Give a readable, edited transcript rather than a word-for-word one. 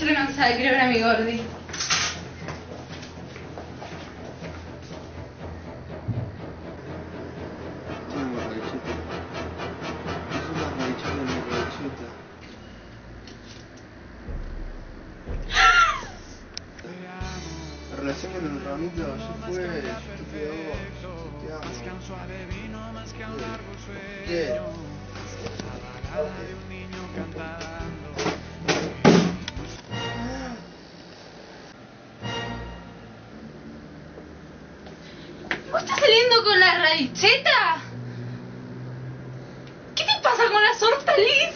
que no sabe, creo que era mi gordi. La relación con el Ramito ya fue, yo te amo, ¿Qué? ¿Vos estás saliendo con la radicheta? ¿Qué te pasa con las hortalizas?